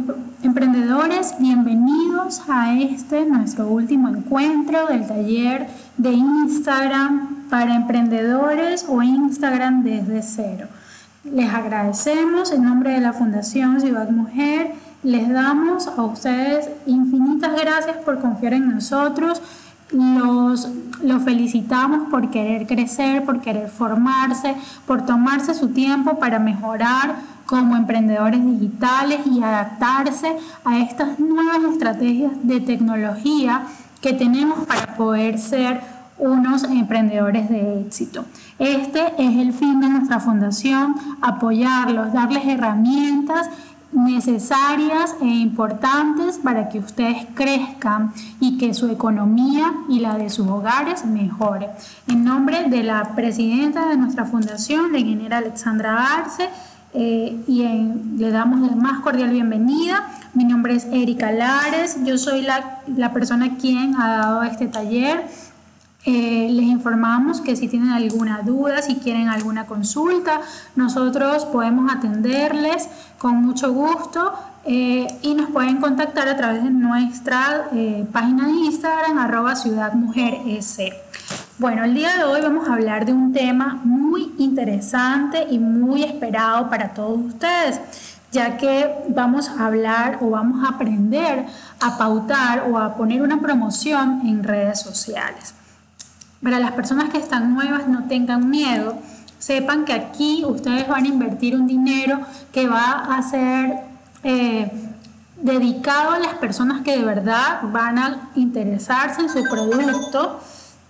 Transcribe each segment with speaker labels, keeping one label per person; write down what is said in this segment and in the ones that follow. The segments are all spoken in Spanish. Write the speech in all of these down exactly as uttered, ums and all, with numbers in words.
Speaker 1: Emprendedores, bienvenidos a este nuestro último encuentro del taller de Instagram para emprendedores o Instagram desde cero. Les agradecemos en nombre de la Fundación Ciudad Mujer, les damos a ustedes infinitas gracias por confiar en nosotros. Los, los felicitamos por querer crecer, por querer formarse, por tomarse su tiempo para mejorar como emprendedores digitales y adaptarse a estas nuevas estrategias de tecnología que tenemos para poder ser unos emprendedores de éxito. Este es el fin de nuestra fundación, apoyarlos, darles herramientas necesarias e importantes para que ustedes crezcan y que su economía y la de sus hogares mejore. En nombre de la presidenta de nuestra fundación, la ingeniera Alexandra Arce, eh, y en, le damos la más cordial bienvenida. Mi nombre es Erika Lares, yo soy la, la persona quien ha dado este taller. Eh, les informamos que si tienen alguna duda, si quieren alguna consulta, nosotros podemos atenderles con mucho gusto eh, y nos pueden contactar a través de nuestra eh, página de Instagram, arroba Ciudad Mujer S. Bueno, el día de hoy vamos a hablar de un tema muy interesante y muy esperado para todos ustedes, ya que vamos a hablar o vamos a aprender a pautar o a poner una promoción en redes sociales. Para las personas que están nuevas, no tengan miedo, sepan que aquí ustedes van a invertir un dinero que va a ser eh, dedicado a las personas que de verdad van a interesarse en su producto,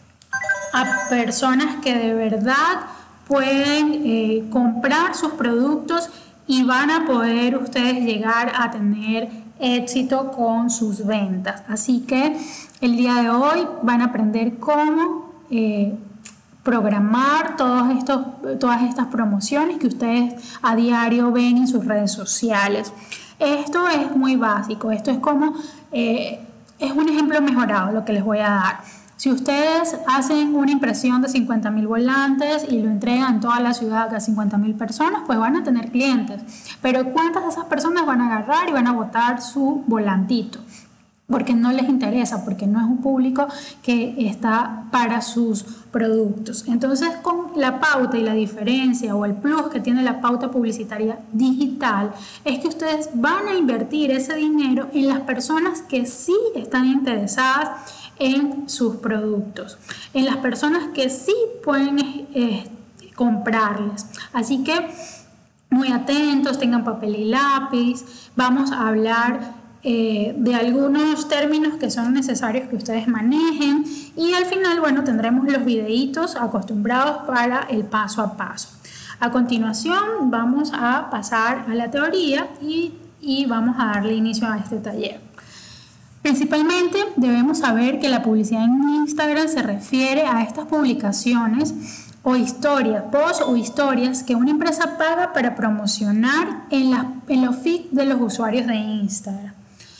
Speaker 1: a personas que de verdad pueden eh, comprar sus productos y van a poder ustedes llegar a tener éxito con sus ventas. Así que el día de hoy van a aprender cómo Eh, programar todos estos, todas estas promociones que ustedes a diario ven en sus redes sociales. Esto es muy básico, esto es como, eh, es un ejemplo mejorado lo que les voy a dar. Si ustedes hacen una impresión de cincuenta mil volantes y lo entregan en toda la ciudad a cincuenta mil personas, pues van a tener clientes. Pero ¿cuántas de esas personas van a agarrar y van a botar su volantito? Porque no les interesa, porque no es un público que está para sus productos. Entonces, con la pauta y la diferencia o el plus que tiene la pauta publicitaria digital, es que ustedes van a invertir ese dinero en las personas que sí están interesadas en sus productos, en las personas que sí pueden eh, comprarles. Así que, muy atentos, tengan papel y lápiz, vamos a hablar Eh, de algunos términos que son necesarios que ustedes manejen y al final, bueno, tendremos los videitos acostumbrados para el paso a paso. A continuación vamos a pasar a la teoría y, y vamos a darle inicio a este taller. Principalmente debemos saber que la publicidad en Instagram se refiere a estas publicaciones o historias, posts o historias que una empresa paga para promocionar en, la, en los feeds de los usuarios de Instagram.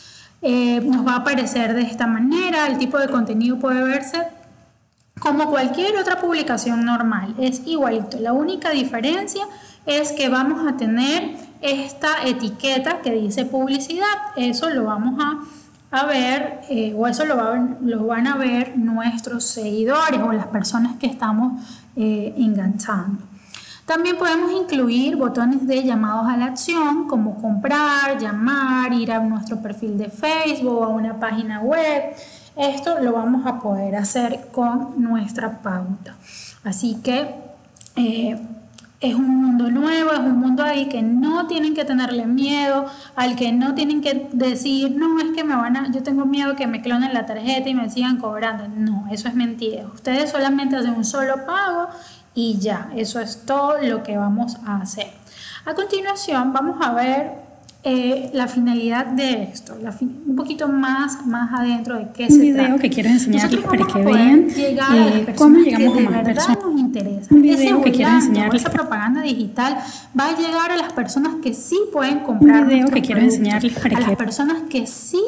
Speaker 1: Eh, nos va a aparecer de esta manera, el tipo de contenido puede verse como cualquier otra publicación normal, es igualito. La única diferencia es que vamos a tener esta etiqueta que dice publicidad, eso lo vamos a, a ver eh, o eso lo, va, lo van a ver nuestros seguidores o las personas que estamos eh, enganchando. También podemos incluir botones de llamados a la acción como comprar, llamar, ir a nuestro perfil de Facebook o a una página web. Esto lo vamos a poder hacer con nuestra pauta. Así que eh, es un mundo nuevo, es un mundo ahí que no tienen que tenerle miedo, al que no tienen que decir, no, es que me van a, yo tengo miedo que me clonen la tarjeta y me sigan cobrando. No, eso es mentira. Ustedes solamente hacen un solo pago y ya, eso es todo lo que vamos a hacer. A continuación vamos a ver eh, la finalidad de esto, la fin un poquito más, más adentro de qué
Speaker 2: un
Speaker 1: se
Speaker 2: video
Speaker 1: trata.
Speaker 2: que quiero enseñarles para que
Speaker 1: vean
Speaker 2: eh, cómo llegamos a más personas.
Speaker 1: Nos interesa.
Speaker 2: Un video
Speaker 1: Ese
Speaker 2: que quiero
Speaker 1: volante,
Speaker 2: enseñarles.
Speaker 1: esa propaganda digital va a llegar a las personas que sí pueden comprar.
Speaker 2: Un video
Speaker 1: nuestros
Speaker 2: que quiero
Speaker 1: productos,
Speaker 2: enseñarles para
Speaker 1: a
Speaker 2: que
Speaker 1: las personas que sí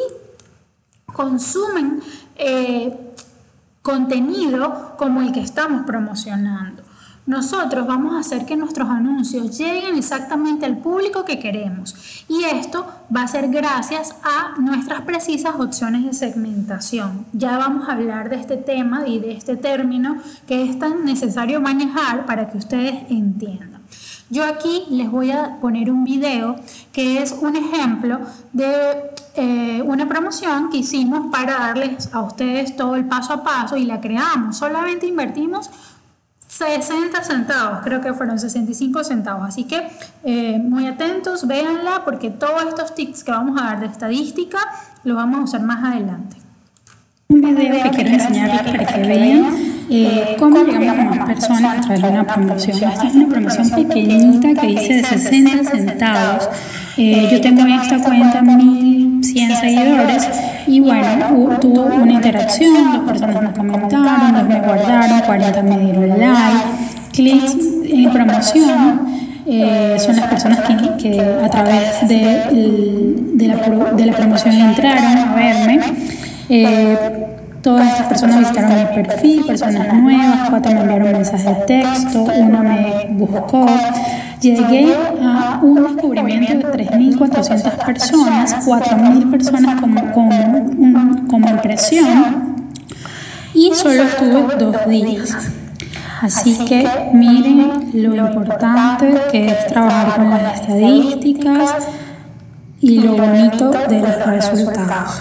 Speaker 1: consumen eh, contenido como el que estamos promocionando. Nosotros vamos a hacer que nuestros anuncios lleguen exactamente al público que queremos y esto va a ser gracias a nuestras precisas opciones de segmentación. Ya vamos a hablar de este tema y de este término que es tan necesario manejar para que ustedes entiendan. Yo aquí les voy a poner un video que es un ejemplo de eh, una promoción que hicimos para darles a ustedes todo el paso a paso y la creamos. Solamente invertimos sesenta centavos, creo que fueron sesenta y cinco centavos. Así que eh, muy atentos, véanla porque todos estos tips que vamos a dar de estadística los vamos a usar más adelante.
Speaker 2: Un video que quiero enseñarles para que vean eh, cómo llegamos a más personas a través de una promoción. Esta es una promoción pequeñita que dice de sesenta centavos. Eh, yo tengo en esta cuenta mil cien seguidores y bueno, tuvo una interacción, dos personas me comentaron, dos me guardaron, cuarenta me dieron like, clics en promoción. Eh, son las personas que, que a través de, de, la, de la promoción entraron a verme. Eh, todas estas personas visitaron mi perfil, personas nuevas, cuatro me enviaron mensajes de texto, una me buscó. Llegué a un descubrimiento de tres mil cuatrocientas personas, cuatro mil personas como, como, como impresión y solo estuve dos días. Así que miren lo importante que es trabajar con las estadísticas y lo bonito de los resultados.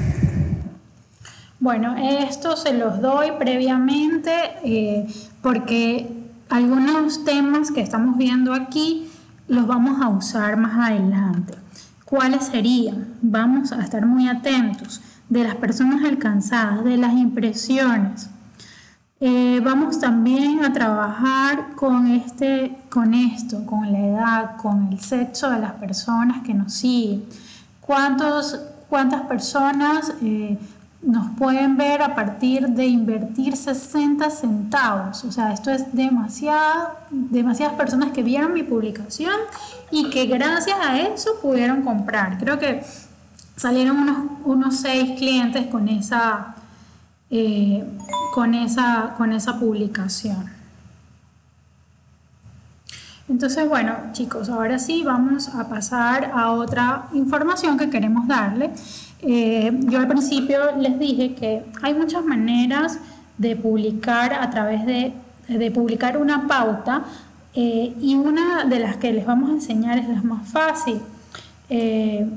Speaker 1: Bueno, esto se los doy previamente eh, porque algunos temas que estamos viendo aquí los vamos a usar más adelante. ¿Cuáles serían? Vamos a estar muy atentos de las personas alcanzadas, de las impresiones. Eh, vamos también a trabajar con, este, con esto, con la edad, con el sexo de las personas que nos siguen. ¿Cuántos, cuántas personas eh, nos pueden ver a partir de invertir sesenta centavos? O sea, esto es demasiado, demasiadas personas que vieron mi publicación y que gracias a eso pudieron comprar. Creo que salieron unos, unos seis clientes con esa, eh, con esa, con esa publicación. Entonces, bueno, chicos, ahora sí vamos a pasar a otra información que queremos darle. Eh, yo al principio les dije que hay muchas maneras de publicar a través de, de publicar una pauta eh, y una de las que les vamos a enseñar es la más fácil, eh,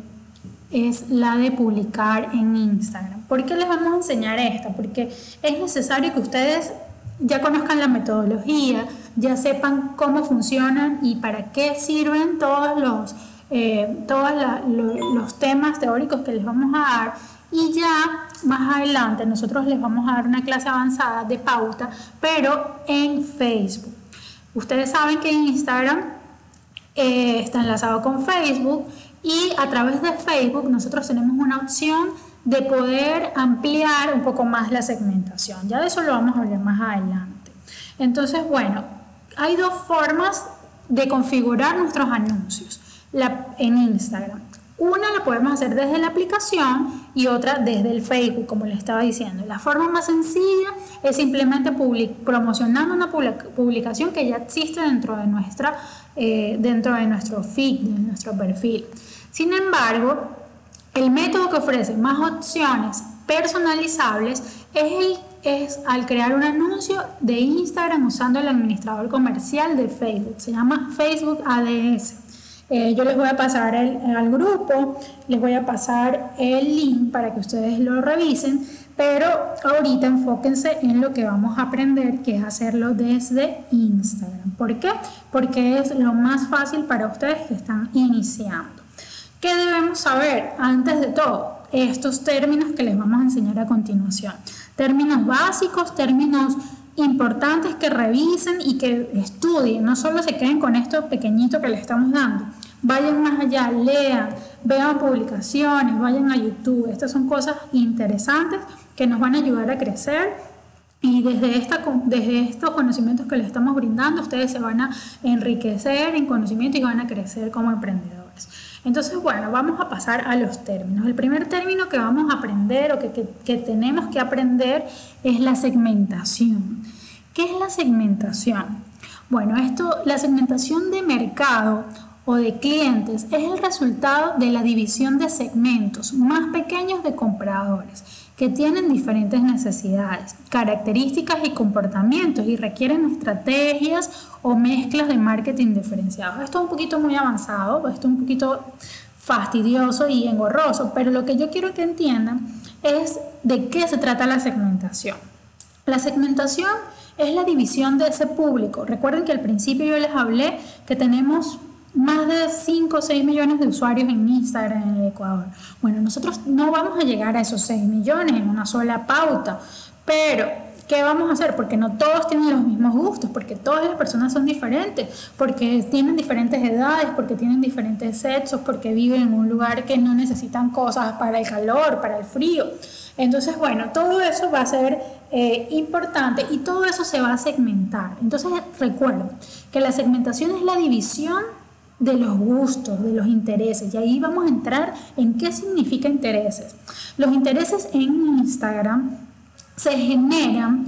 Speaker 1: es la de publicar en Instagram. ¿Por qué les vamos a enseñar esta? Porque es necesario que ustedes ya conozcan la metodología, ya sepan cómo funcionan y para qué sirven todos los Eh, todos la, lo, los temas teóricos que les vamos a dar y ya más adelante nosotros les vamos a dar una clase avanzada de pauta pero en Facebook. Ustedes saben que Instagram eh, está enlazado con Facebook y a través de Facebook nosotros tenemos una opción de poder ampliar un poco más la segmentación. Ya de eso lo vamos a hablar más adelante. Entonces, bueno, hay dos formas de configurar nuestros anuncios La, en Instagram. Una la podemos hacer desde la aplicación y otra desde el Facebook, como les estaba diciendo. La forma más sencilla es simplemente public, promocionando una publicación que ya existe dentro de, nuestra, eh, dentro de nuestro feed, de nuestro perfil. Sin embargo, el método que ofrece más opciones personalizables es, el, es al crear un anuncio de Instagram usando el administrador comercial de Facebook. Se llama Facebook A D S. Eh, yo les voy a pasar el, al grupo, les voy a pasar el link para que ustedes lo revisen, pero ahorita enfóquense en lo que vamos a aprender, que es hacerlo desde Instagram. ¿Por qué? Porque es lo más fácil para ustedes que están iniciando. ¿Qué debemos saber? Antes de todo, estos términos que les vamos a enseñar a continuación. Términos básicos, términos importantes que revisen y que estudien, no solo se queden con esto pequeñito que les estamos dando, vayan más allá, lean, vean publicaciones, vayan a YouTube. Estas son cosas interesantes que nos van a ayudar a crecer y desde, esta, desde estos conocimientos que les estamos brindando ustedes se van a enriquecer en conocimiento y van a crecer como emprendedores. Entonces, bueno, vamos a pasar a los términos. El primer término que vamos a aprender o que, que, que tenemos que aprender es la segmentación. ¿Qué es la segmentación? Bueno, esto, la segmentación de mercado o de clientes es el resultado de la división de segmentos más pequeños de compradores que tienen diferentes necesidades, características y comportamientos y requieren estrategias o mezclas de marketing diferenciados. Esto es un poquito muy avanzado, esto es un poquito fastidioso y engorroso, pero lo que yo quiero que entiendan es de qué se trata la segmentación. La segmentación es la división de ese público. Recuerden que al principio yo les hablé que tenemos más de cinco o seis millones de usuarios en Instagram en el Ecuador. Bueno, nosotros no vamos a llegar a esos seis millones en una sola pauta, pero ¿qué vamos a hacer? Porque no todos tienen los mismos gustos, porque todas las personas son diferentes, porque tienen diferentes edades, porque tienen diferentes sexos, porque viven en un lugar que no necesitan cosas para el calor, para el frío. Entonces, bueno, todo eso va a ser eh, importante y todo eso se va a segmentar. Entonces, recuerden que la segmentación es la división de los gustos, de los intereses, y ahí vamos a entrar en qué significa intereses. Los intereses en Instagram se generan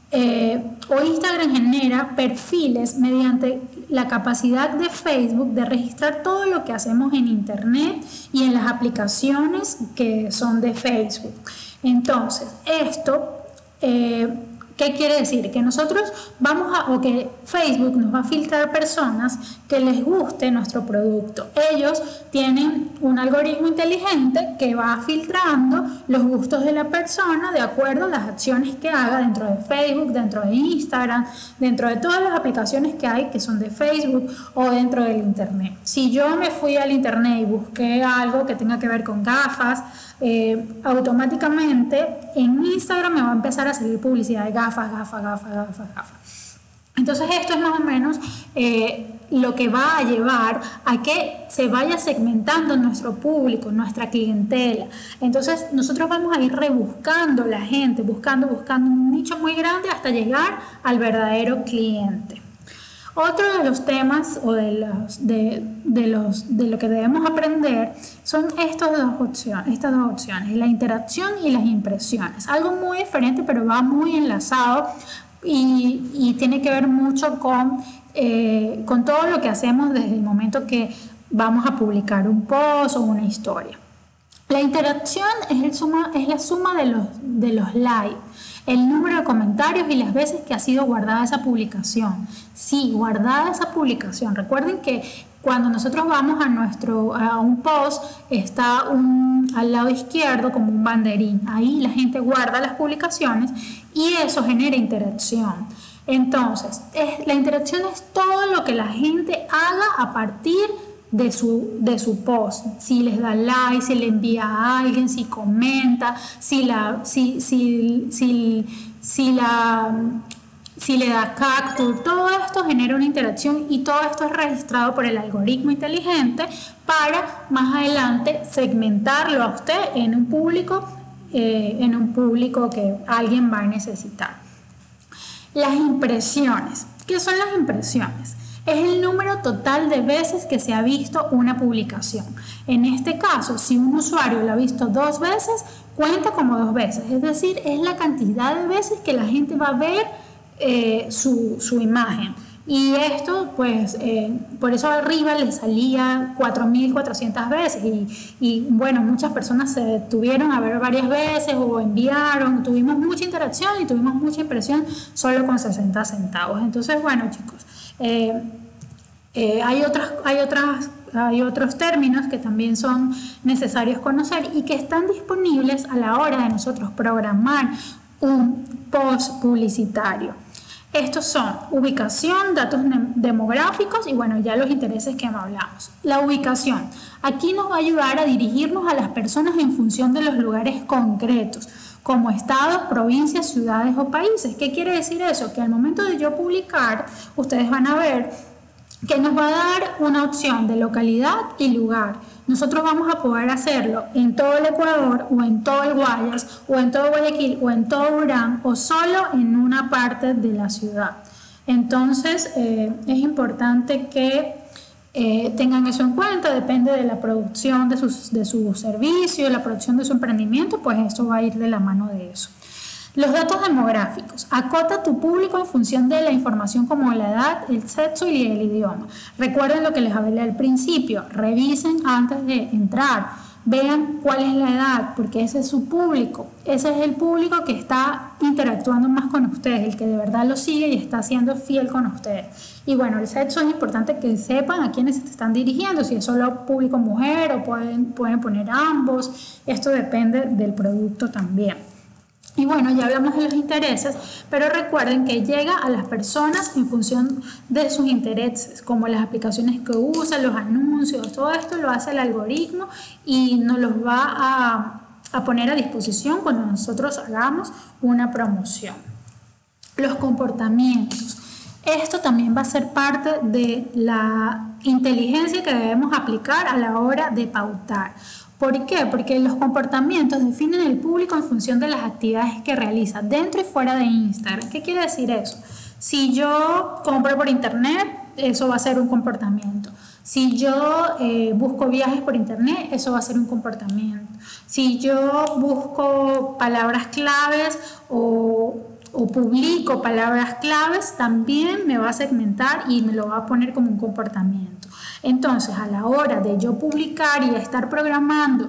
Speaker 1: eh, o Instagram genera perfiles mediante la capacidad de Facebook de registrar todo lo que hacemos en internet y en las aplicaciones que son de Facebook. Entonces, esto, eh, ¿qué quiere decir? Que nosotros vamos a, o que Facebook nos va a filtrar personas que les guste nuestro producto. Ellos tienen un algoritmo inteligente que va filtrando los gustos de la persona de acuerdo a las acciones que haga dentro de Facebook, dentro de Instagram, dentro de todas las aplicaciones que hay que son de Facebook o dentro del internet. Si yo me fui al internet y busqué algo que tenga que ver con gafas, eh, automáticamente en Instagram me va a empezar a salir publicidad de gafas, gafas, gafas, gafas, gafas. Entonces esto es más o menos eh, lo que va a llevar a que se vaya segmentando nuestro público, nuestra clientela. Entonces nosotros vamos a ir rebuscando la gente, buscando, buscando un nicho muy grande hasta llegar al verdadero cliente. Otro de los temas o de, los, de, de, los, de lo que debemos aprender son estas dos opciones, estas dos opciones, la interacción y las impresiones. Algo muy diferente, pero va muy enlazado y, y tiene que ver mucho con, eh, con todo lo que hacemos desde el momento que vamos a publicar un post o una historia. La interacción es, el suma, es la suma de los, de los likes, el número de comentarios y las veces que ha sido guardada esa publicación. Sí, guardada esa publicación. Recuerden que cuando nosotros vamos a, nuestro, a un post, está un, al lado izquierdo como un banderín. Ahí la gente guarda las publicaciones y eso genera interacción. Entonces, es, la interacción es todo lo que la gente haga a partir de su, de su post, si les da like, si le envía a alguien, si comenta, si la, si, si, si, si la, si le da capture, todo esto genera una interacción y todo esto es registrado por el algoritmo inteligente para más adelante segmentarlo a usted en un público, eh, en un público que alguien va a necesitar. Las impresiones. ¿Qué son las impresiones? Es el número total de veces que se ha visto una publicación. En este caso, si un usuario lo ha visto dos veces, cuenta como dos veces. Es decir, es la cantidad de veces que la gente va a ver eh, su, su imagen. Y esto, pues, eh, por eso arriba le salía cuatro mil cuatrocientas veces. Y, y bueno, muchas personas se detuvieron a ver varias veces o enviaron. Tuvimos mucha interacción y tuvimos mucha impresión solo con sesenta centavos. Entonces, bueno, chicos. Eh, eh, hay, otras, hay, otras, hay otros términos que también son necesarios conocer y que están disponibles a la hora de nosotros programar un post publicitario. Estos son ubicación, datos demográficos y bueno, ya los intereses que hablamos. La ubicación. Aquí nos va a ayudar a dirigirnos a las personas en función de los lugares concretos, como estados, provincias, ciudades o países. ¿Qué quiere decir eso? Que al momento de yo publicar, ustedes van a ver que nos va a dar una opción de localidad y lugar. Nosotros vamos a poder hacerlo en todo el Ecuador o en todo el Guayas o en todo Guayaquil o en todo Durán o solo en una parte de la ciudad. Entonces eh, es importante que Eh, tengan eso en cuenta, depende de la producción de, sus, de su servicio, la producción de su emprendimiento, pues esto va a ir de la mano de eso. Los datos demográficos. Acota tu público en función de la información como la edad, el sexo y el idioma. Recuerden lo que les hablé al principio. Revisen antes de entrar. Vean cuál es la edad, porque ese es su público. Ese es el público que está interactuando más con ustedes, el que de verdad lo sigue y está siendo fiel con ustedes. Y bueno, el sexo es importante que sepan a quiénes se están dirigiendo, si es solo público mujer o pueden, pueden poner ambos. Esto depende del producto también. Y bueno, ya hablamos de los intereses, pero recuerden que llega a las personas en función de sus intereses, como las aplicaciones que usan, los anuncios, todo esto lo hace el algoritmo y nos los va a, a poner a disposición cuando nosotros hagamos una promoción. Los comportamientos. Esto también va a ser parte de la inteligencia que debemos aplicar a la hora de pautar. ¿Por qué? Porque los comportamientos definen el público en función de las actividades que realiza dentro y fuera de Instagram. ¿Qué quiere decir eso? Si yo compro por internet, eso va a ser un comportamiento. Si yo eh, busco viajes por internet, eso va a ser un comportamiento. Si yo busco palabras claves o, o publico palabras claves, también me va a segmentar y me lo va a poner como un comportamiento. Entonces, a la hora de yo publicar y estar programando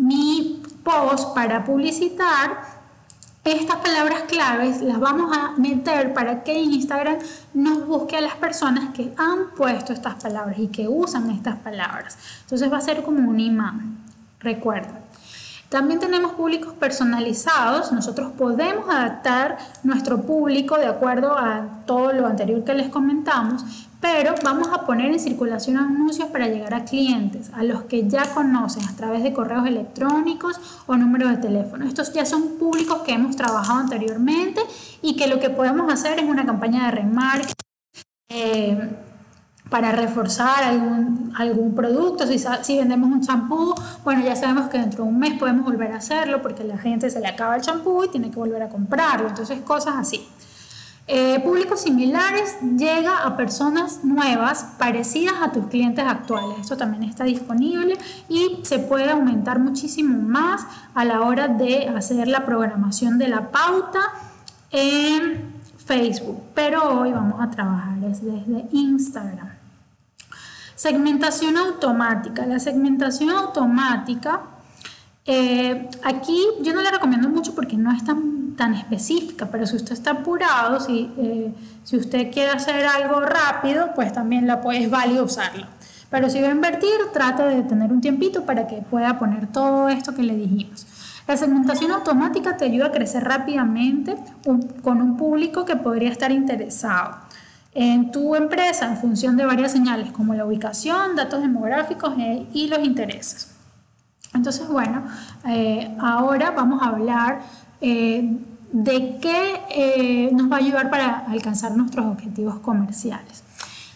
Speaker 1: mi post para publicitar, estas palabras claves las vamos a meter para que Instagram nos busque a las personas que han puesto estas palabras y que usan estas palabras. Entonces va a ser como un imán, recuerden. También tenemos públicos personalizados. Nosotros podemos adaptar nuestro público de acuerdo a todo lo anterior que les comentamos, pero vamos a poner en circulación anuncios para llegar a clientes, a los que ya conocen a través de correos electrónicos o números de teléfono. Estos ya son públicos que hemos trabajado anteriormente y que lo que podemos hacer es una campaña de remarketing eh, para reforzar algún, algún producto. Si, si vendemos un champú, bueno, ya sabemos que dentro de un mes podemos volver a hacerlo porque a la gente se le acaba el champú y tiene que volver a comprarlo. Entonces, cosas así. Eh, públicos similares llega a personas nuevas parecidas a tus clientes actuales. Esto también está disponible y se puede aumentar muchísimo más a la hora de hacer la programación de la pauta en Facebook, pero hoy vamos a trabajar desde Instagram. Segmentación automática. La segmentación automática, eh, aquí yo no la recomiendo mucho porque no es tan, tan específica, pero si usted está apurado, si, eh, si usted quiere hacer algo rápido, pues también la puede, es válido usarlo. Pero si va a invertir, trate de tener un tiempito para que pueda poner todo esto que le dijimos. La segmentación automática te ayuda a crecer rápidamente un, con un público que podría estar interesado en tu empresa en función de varias señales como la ubicación, datos demográficos eh, y los intereses. Entonces, bueno, eh, ahora vamos a hablar eh, de qué eh, nos va a ayudar para alcanzar nuestros objetivos comerciales.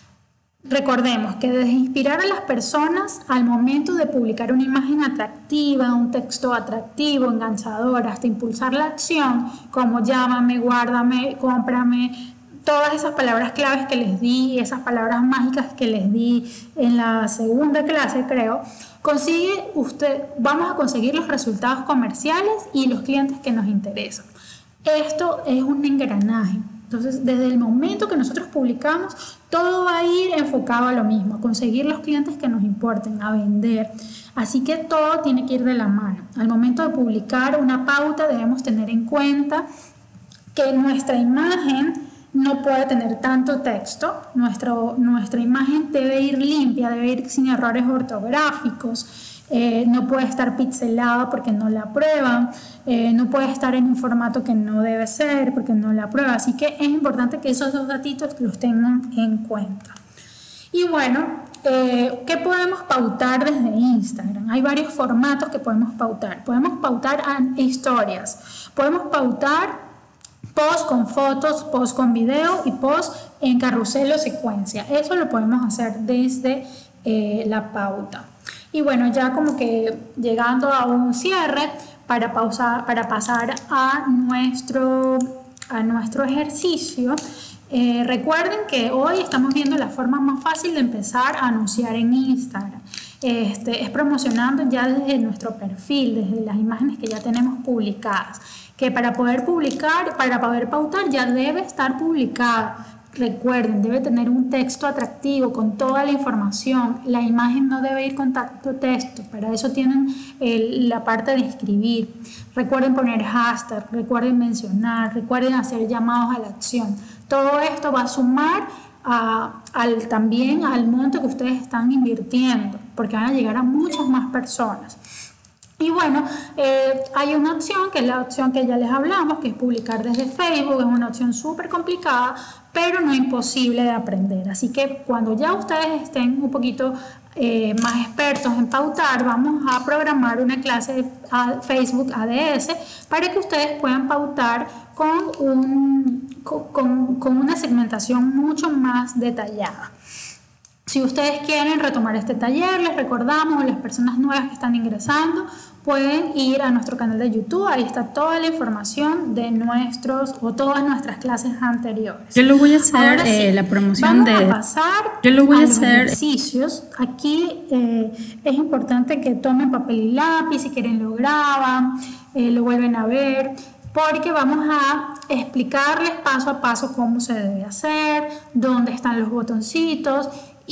Speaker 1: Recordemos que desde inspirar a las personas al momento de publicar una imagen atractiva, un texto atractivo, enganchador, hasta impulsar la acción, como llámame, guárdame, cómprame, todas esas palabras claves que les di, esas palabras mágicas que les di en la segunda clase, creo, consigue usted, vamos a conseguir los resultados comerciales y los clientes que nos interesan. Esto es un engranaje. Entonces, desde el momento que nosotros publicamos, todo va a ir enfocado a lo mismo, a conseguir los clientes que nos importen, a vender. Así que todo tiene que ir de la mano. Al momento de publicar una pauta, debemos tener en cuenta que nuestra imagen no puede tener tanto texto. Nuestro, nuestra imagen debe ir limpia, debe ir sin errores ortográficos. Eh, no puede estar pixelada porque no la aprueban, eh, no puede estar en un formato que no debe ser porque no la aprueba. Así que es importante que esos dos datitos los tengan en cuenta. Y bueno, eh, ¿qué podemos pautar desde Instagram? Hay varios formatos que podemos pautar. Podemos pautar a historias, podemos pautar post con fotos, post con video y post en carrusel o secuencia. Eso lo podemos hacer desde eh, la pauta. Y bueno, ya como que llegando a un cierre para, pausar, para pasar a nuestro, a nuestro ejercicio, eh, recuerden que hoy estamos viendo la forma más fácil de empezar a anunciar en Instagram. Este, es promocionando ya desde nuestro perfil, desde las imágenes que ya tenemos publicadas. que para poder publicar, para poder pautar, ya debe estar publicada. Recuerden, debe tener un texto atractivo con toda la información. La imagen no debe ir con tanto texto. Para eso tienen el, la parte de escribir. Recuerden poner hashtag, recuerden mencionar, recuerden hacer llamados a la acción. Todo esto va a sumar a, al, también al monto que ustedes están invirtiendo, porque van a llegar a muchas más personas. Y bueno, eh, hay una opción que es la opción que ya les hablamos, que es publicar desde Facebook. Es una opción súper complicada, pero no imposible de aprender. Así que cuando ya ustedes estén un poquito eh, más expertos en pautar, vamos a programar una clase de Facebook A D S para que ustedes puedan pautar con, un, con, con una segmentación mucho más detallada. Si ustedes quieren retomar este taller, les recordamos, las personas nuevas que están ingresando pueden ir a nuestro canal de YouTube. Ahí está toda la información de nuestros o todas nuestras clases anteriores.
Speaker 2: Yo lo voy a hacer sí, eh, la promoción
Speaker 1: vamos
Speaker 2: de.
Speaker 1: Vamos a pasar
Speaker 2: Yo lo voy a,
Speaker 1: a los
Speaker 2: hacer.
Speaker 1: ejercicios. Aquí eh, es importante que tomen papel y lápiz. Si quieren lo graban, eh, lo vuelven a ver, porque vamos a explicarles paso a paso cómo se debe hacer, dónde están los botoncitos.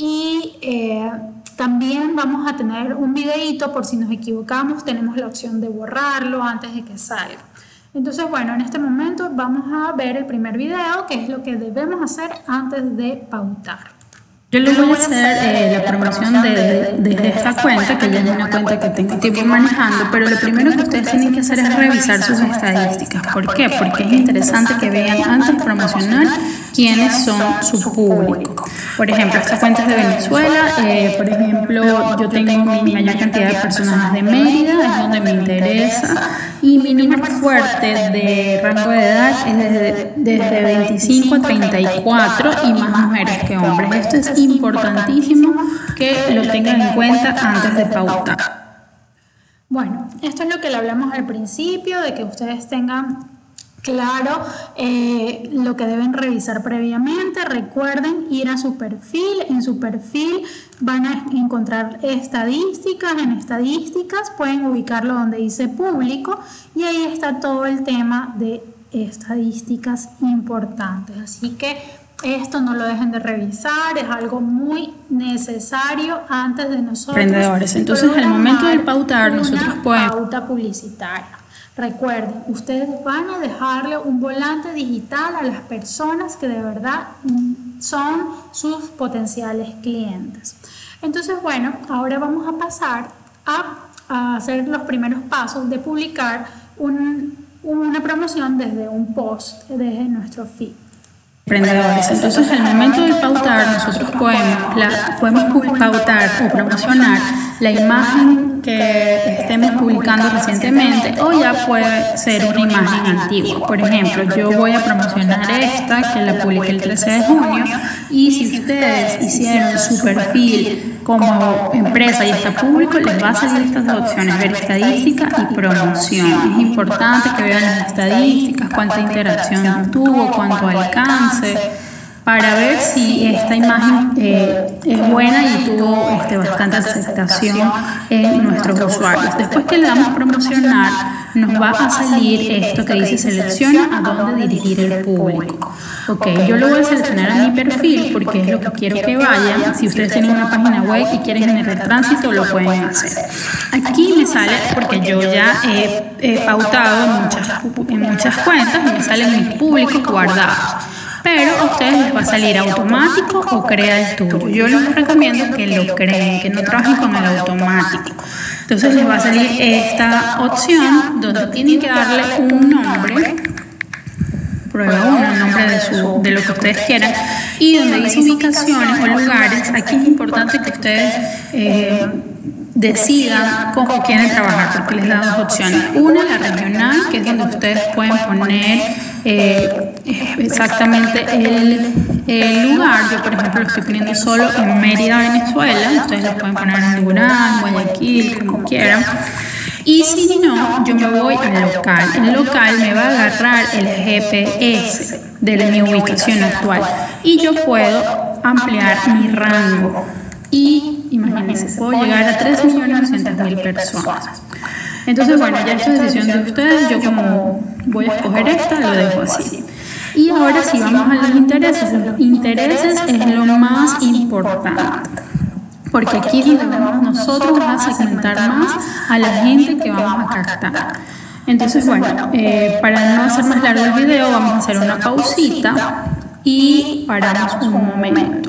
Speaker 1: Y eh, también vamos a tener un videito por si nos equivocamos, tenemos la opción de borrarlo antes de que salga. Entonces, bueno, en este momento vamos a ver el primer video, que es lo que debemos hacer antes de pautar.
Speaker 2: Yo les voy a hacer eh, la promoción desde de, de esta cuenta, que ya es una cuenta que tengo tiempo manejando, pero lo primero que ustedes tienen que hacer es revisar sus estadísticas. ¿Por qué? Porque es interesante que vean antes de promocionar quiénes son su público. Por ejemplo, esta cuenta es de Venezuela, eh, por ejemplo, yo tengo mi mayor cantidad de personas de Mérida, es donde me interesa, y mi número fuerte de rango de edad es desde, desde veinticinco a treinta y cuatro y más mujeres que hombres. Esto es importantísimo que lo tengan en cuenta antes de pautar.
Speaker 1: Bueno, esto es lo que le hablamos al principio, de que ustedes tengan claro eh, lo que deben revisar previamente. Recuerden ir a su perfil. En su perfil van a encontrar estadísticas. En estadísticas pueden ubicarlo donde dice público y ahí está todo el tema de estadísticas importantes. Así que esto no lo dejen de revisar, es algo muy necesario antes de nosotros.
Speaker 2: Emprendedores, entonces al momento de pautar nosotros podemos
Speaker 1: pauta publicitaria. Recuerden, ustedes van a dejarle un volante digital a las personas que de verdad son sus potenciales clientes. Entonces, bueno, ahora vamos a pasar a, a hacer los primeros pasos de publicar un, una promoción desde un post, desde nuestro feed.
Speaker 2: Emprendedores, entonces al momento de pautar nosotros podemos, la, podemos pautar o promocionar la imagen que estemos publicando recientemente o ya puede ser una imagen antigua. Por ejemplo, yo voy a promocionar esta que la publiqué el trece de junio y si ustedes hicieron su perfil como empresa y está público, les va a salir estas dos opciones, ver estadística y promoción. Es importante que vean las estadísticas, cuánta interacción tuvo, cuánto alcance, para ver si esta imagen eh, es buena y tuvo este, bastante aceptación en nuestros usuarios. Después que le damos promocionar, nos va a salir esto que dice selecciona a dónde dirigir el público. Ok, yo lo voy a seleccionar a mi perfil porque es lo que quiero que vayan. Si ustedes tienen una página web y quieren generar tránsito, lo pueden hacer. Aquí me sale, porque yo ya he, he pautado en muchas, en muchas cuentas y me salen mis públicos guardados. Pero a ustedes les va a salir automático o crea el tuyo. Yo les recomiendo que lo creen, que no trabajen con el automático. Entonces les va a salir esta opción donde tienen que darle un nombre, prueba uno, el nombre de, su, de lo que ustedes quieran, y donde dice ubicaciones o lugares, aquí es importante que ustedes eh, decidan cómo quieren trabajar, porque les da dos opciones. Una, la regional, que es donde ustedes pueden poner eh, exactamente el, el lugar. Yo, por ejemplo, lo estoy poniendo solo en Mérida, Venezuela. Ustedes lo pueden poner en Durán, Guayaquil, como quieran. Y si no, yo me voy al local. El local me va a agarrar el G P S de mi ubicación actual y yo puedo ampliar mi rango. Y imagínense, puedo llegar a tres millones doscientas mil personas. Entonces, bueno, ya esto es decisión de ustedes. Yo como voy a escoger esta, lo dejo así. Y ahora sí, vamos a los intereses. Los intereses es lo más importante, porque aquí es donde vamos nosotros a segmentar más a la gente que vamos a captar. Entonces, bueno, eh, para no hacer más largo el video, vamos a hacer una pausita y paramos un momento.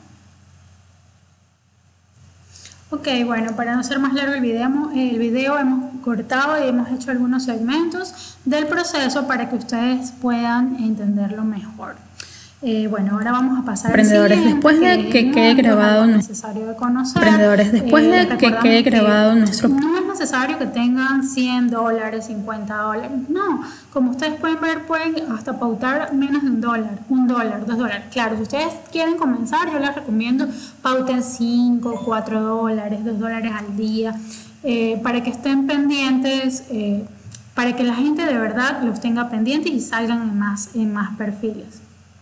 Speaker 1: Ok, bueno, para no hacer más largo el video, el video hemos cortado y hemos hecho algunos segmentos del proceso para que ustedes puedan entenderlo mejor. Eh, bueno, ahora vamos a pasar
Speaker 2: Emprendedores,
Speaker 1: al
Speaker 2: después de que quede grabado
Speaker 1: necesario de conocer.
Speaker 2: Emprendedores, después de eh, que quede grabado nuestro...
Speaker 1: No es necesario que tengan cien dólares, cincuenta dólares, no. Como ustedes pueden ver, pueden hasta pautar menos de un dólar, un dólar, dos dólares. Claro, si ustedes quieren comenzar, yo les recomiendo pauten cinco, cuatro dólares, dos dólares al día, eh, para que estén pendientes, eh, para que la gente de verdad los tenga pendientes y salgan en más, en más perfiles.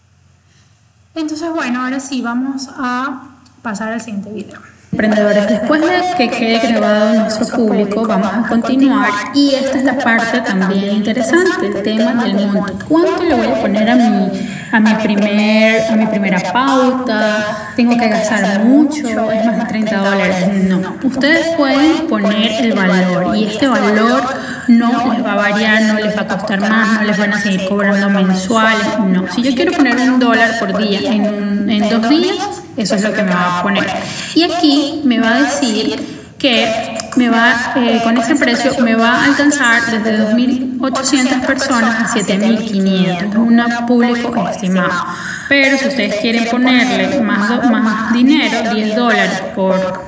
Speaker 1: Entonces, bueno, ahora sí, vamos a pasar al siguiente video.
Speaker 2: Emprendedores, después de que quede grabado nuestro público, vamos a continuar y esta es la parte también interesante, el tema del monto. ¿Cuánto le voy a poner a mi, a mi, primer, a mi primera pauta? ¿Tengo que gastar mucho? ¿Es más de treinta dólares? No. Ustedes pueden poner el valor y este valor no les va a variar, no les va a costar más, no les van a seguir cobrando mensuales, no. Si yo quiero poner un dólar por día en, un, en dos días, eso es lo que me va a poner. Y aquí me va a decir que me va, eh, con ese precio me va a alcanzar desde dos mil ochocientas personas a siete mil quinientos, es un público estimado. Pero si ustedes quieren ponerle más, más dinero, diez dólares por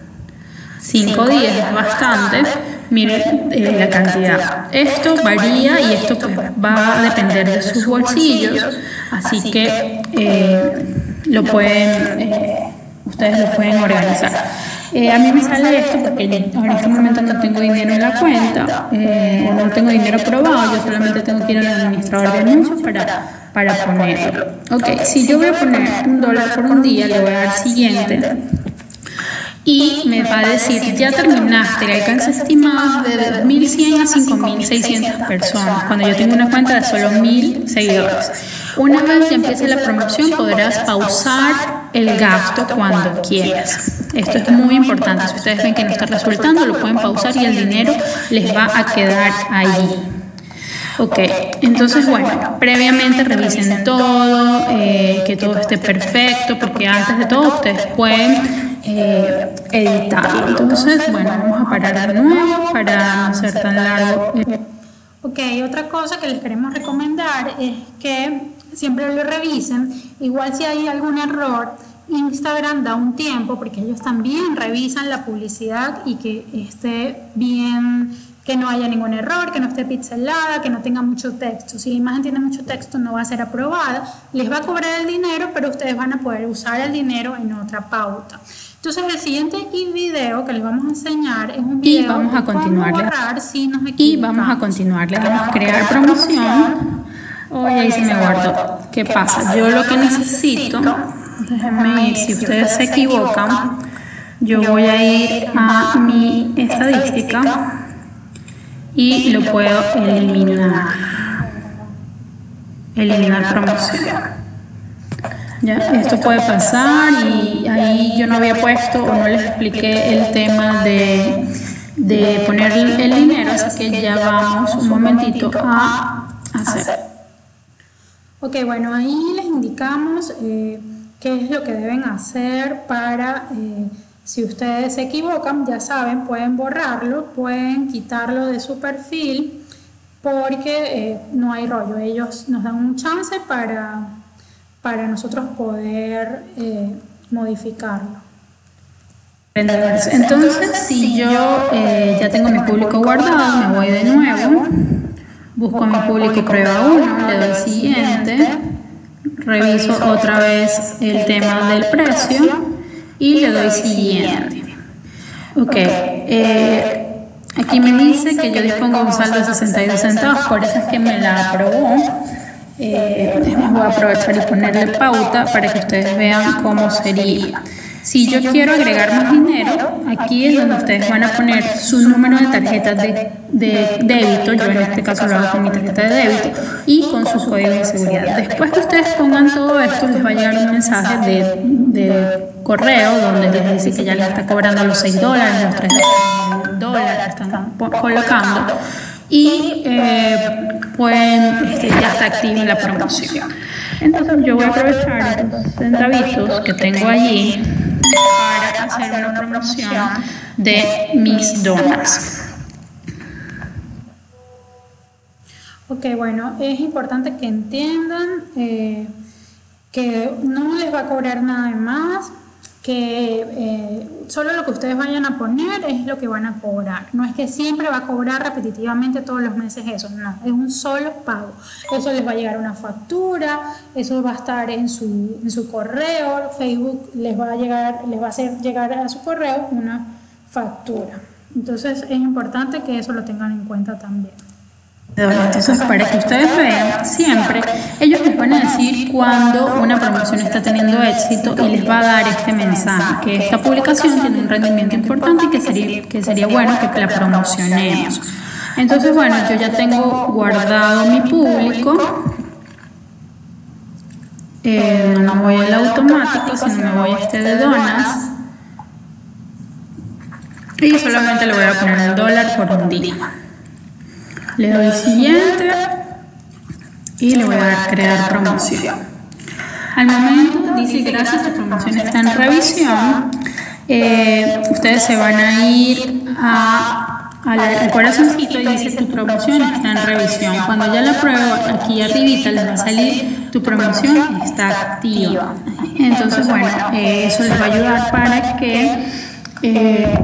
Speaker 2: cinco días es bastante. Miren eh, la cantidad. Esto varía y esto pues, va a depender de sus bolsillos, así que eh, lo pueden, eh, ustedes lo pueden organizar. Eh, a mí me sale esto porque yo en este momento no tengo dinero en la cuenta, eh, no tengo dinero probado, yo solamente tengo que ir al administrador de anuncios para, para ponerlo. Ok, si yo voy a poner un dólar por un día, le voy a dar siguiente. Y me va a decir, ya terminaste el alcance estimado de dos mil cien a cinco mil seiscientas personas, cuando yo tengo una cuenta de solo mil seguidores. Una vez ya empiece la promoción, podrás pausar el gasto cuando quieras. Esto es muy importante. Si ustedes ven que no está resultando, lo pueden pausar y el dinero les va a quedar ahí. Ok, entonces bueno, previamente revisen todo, eh, que todo esté perfecto, porque antes de todo ustedes pueden eh, editarlo. Entonces, bueno, vamos a parar de nuevo para no ser tan largo.
Speaker 1: Ok, otra cosa que les queremos recomendar es que siempre lo revisen. Igual si hay algún error, Instagram da un tiempo, porque ellos también revisan la publicidad y que esté bien, que no haya ningún error, que no esté pixelada, que no tenga mucho texto. Si la imagen tiene mucho texto no va a ser aprobada, les va a cobrar el dinero, pero ustedes van a poder usar el dinero en otra pauta. Entonces el siguiente video que les vamos a enseñar es un video
Speaker 2: y vamos a continuarle
Speaker 1: si nos
Speaker 2: y vamos a continuarle vamos a crear promoción. Oye, ahí se me guardó. ¿Qué pasa? Yo lo que necesito, déjenme ir, si ustedes se equivocan, yo voy a ir a mi estadística y lo puedo eliminar. Eliminar promoción. Ya, esto puede pasar y ahí yo no había puesto o no les expliqué el tema de, de poner el dinero, así que ya vamos un momentito a hacer.
Speaker 1: Ok, bueno, ahí les indicamos eh, qué es lo que deben hacer para, eh, si ustedes se equivocan, ya saben, pueden borrarlo, pueden quitarlo de su perfil, porque eh, no hay rollo. Ellos nos dan un chance para, para nosotros poder eh, modificarlo.
Speaker 2: Entonces, si yo eh, ya tengo mi público guardado, me voy de nuevo. Busco mi público prueba uno, le doy siguiente, reviso otra vez el tema del precio y le doy siguiente. Ok, eh, aquí me dice que yo dispongo de un saldo de sesenta y dos centavos, por eso es que me la aprobó. Eh, voy a aprovechar y ponerle pauta para que ustedes vean cómo sería. Si yo quiero agregar más dinero, aquí es donde ustedes van a poner su número de tarjeta de, de débito, yo en este caso lo hago con mi tarjeta de débito, y con sus códigos de seguridad. Después que ustedes pongan todo esto, les va a llegar un mensaje de, de correo donde les dice que ya les está cobrando los seis dólares, los tres dólares que están colocando, y eh, pueden, este, ya está activa la promoción. Entonces yo voy a aprovechar estos centavitos que tengo allí para hacer una promoción de mis donas.
Speaker 1: Ok, bueno, es importante que entiendan eh, que no les va a cobrar nada de más, que eh, solo lo que ustedes vayan a poner es lo que van a cobrar. No es que siempre va a cobrar repetitivamente todos los meses eso, no, es un solo pago. Eso les va a llegar una factura, eso va a estar en su, en su correo, Facebook les va a llegar, les va a hacer llegar a su correo una factura. Entonces es importante que eso lo tengan en cuenta también.
Speaker 2: Entonces, para que ustedes vean, siempre ellos les van a decir cuando una promoción está teniendo éxito y les va a dar este mensaje, que esta publicación tiene un rendimiento importante y que sería, que sería bueno que la promocionemos. Entonces, bueno, yo ya tengo guardado mi público. Eh, no me voy al automático, sino me voy a este de donas. Y solamente le voy a poner un dólar por un día. Le doy siguiente y le voy a dar crear promoción. Al momento dice gracias, tu promoción está en revisión. Eh, ustedes se van a ir a, a la, al corazoncito y dice tu promoción está en revisión. Cuando ya la pruebo, aquí arribita les va a salir tu promoción está activa. Entonces bueno, eh, eso les va a ayudar para que eh,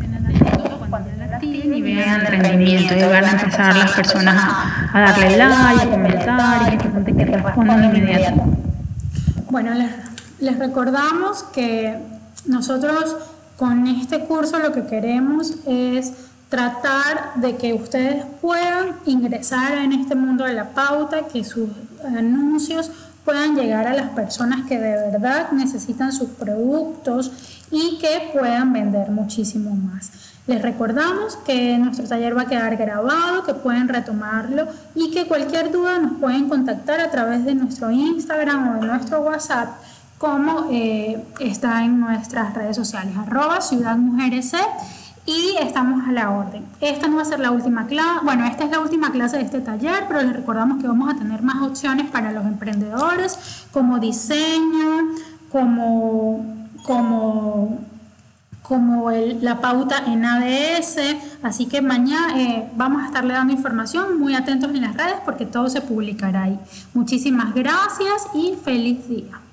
Speaker 2: y vean el rendimiento, y van a empezar las personas a, a darle like, a comentar, y es importante que respondan inmediatamente.
Speaker 1: Bueno, les, les recordamos que nosotros con este curso lo que queremos es tratar de que ustedes puedan ingresar en este mundo de la pauta, que sus anuncios puedan llegar a las personas que de verdad necesitan sus productos y que puedan vender muchísimo más. Les recordamos que nuestro taller va a quedar grabado, que pueden retomarlo y que cualquier duda nos pueden contactar a través de nuestro Instagram o de nuestro WhatsApp, como eh, está en nuestras redes sociales, arroba Ciudad Mujeres C, y estamos a la orden. Esta no va a ser la última clase, bueno, esta es la última clase de este taller, pero les recordamos que vamos a tener más opciones para los emprendedores, como diseño, como... como como el, la pauta en A D S, así que mañana eh, vamos a estarle dando información, muy atentos en las redes porque todo se publicará ahí. Muchísimas gracias y feliz día.